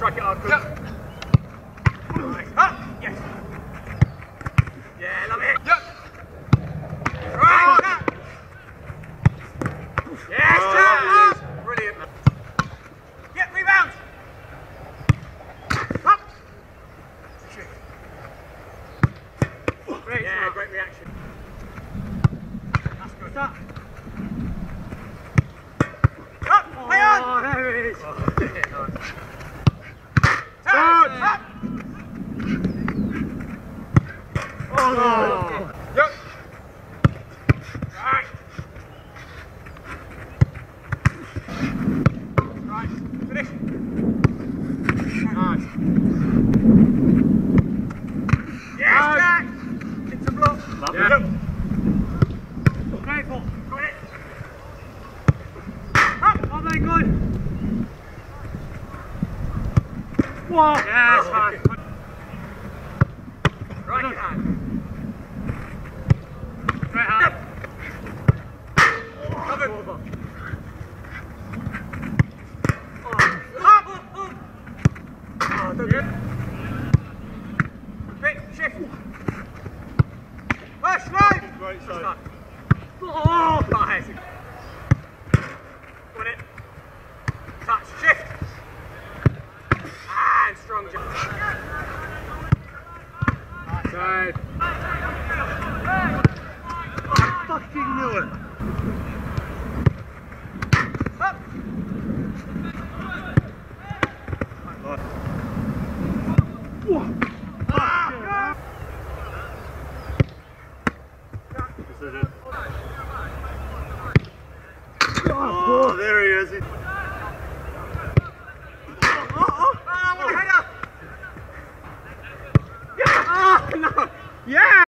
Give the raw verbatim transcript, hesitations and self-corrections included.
strike it hard. Good. Yep. Nice. Up. Yes. Yeah, love it. Yep. Right. Tap. Yes, tap. Brilliant. Yep, rebound. Up. Great. Yeah, great reaction. That's good. Up. Up. Play on. Oh, there it is. Oh, yeah, nice. Tap. Up. Oh, no. Yep. Right. Right. Finish. Nice. Yes, Nice. Jack. It's a block. Lovely. Yeah. Grateful. Got it. Up. Oh, very good. Whoa. Yeah, it's fine. Right hand. Right hand. Covered. Oh. Up. Oh, don't get it. Bit, shift. Push, right. Great Good side. start. Oh. Nice. Got it. Touch, shift. And strong jump. Side. I fucking knew it. Up. Whoa. Ah. Decision. Oh, there he is. Oh, oh, oh, what a header! Yeah! Oh, no! Yeah!